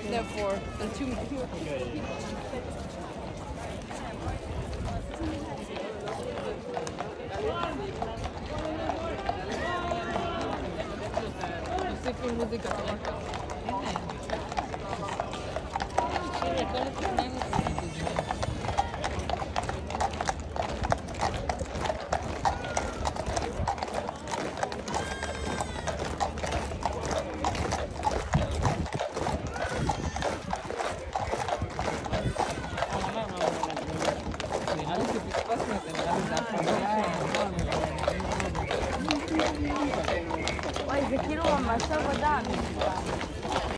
No, 4. And 2 people. Sei che musica Ой, закинула Маша водами.